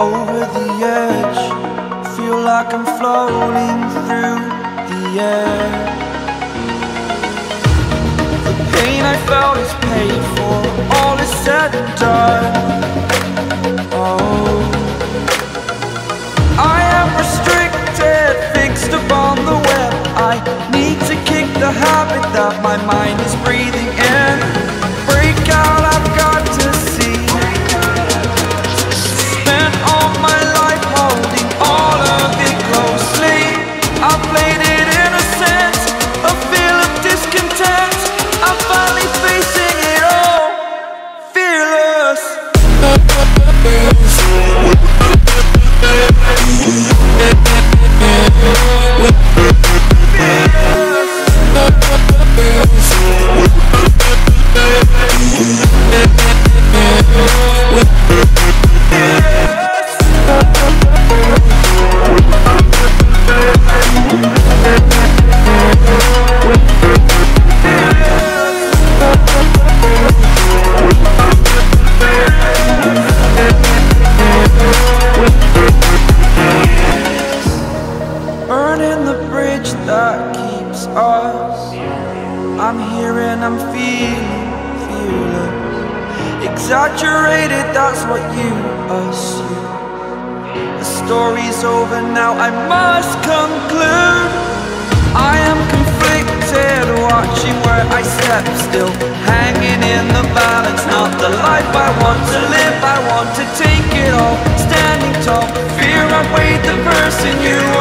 over the edge. Feel like I'm floating through the air. The pain I felt is paid for, all is said and done. Oh, I am restricted, fixed upon the web. I need to kick the habit that my mind is breathing in. Break out, I've got to see. Spent all my life holding all of it closely. I played it innocent, a feel of discontent. I'm finally facing it all, fearless. Burning the bridge that keeps us. I'm here and I'm feeling fearless. Exaggerated, that's what you assume. The story's over now, I must conclude. I am conflicted, watching where I step still, hanging in the balance. Not the life I want to live, I want to take it all. Standing tall, fear I weighed the person you are.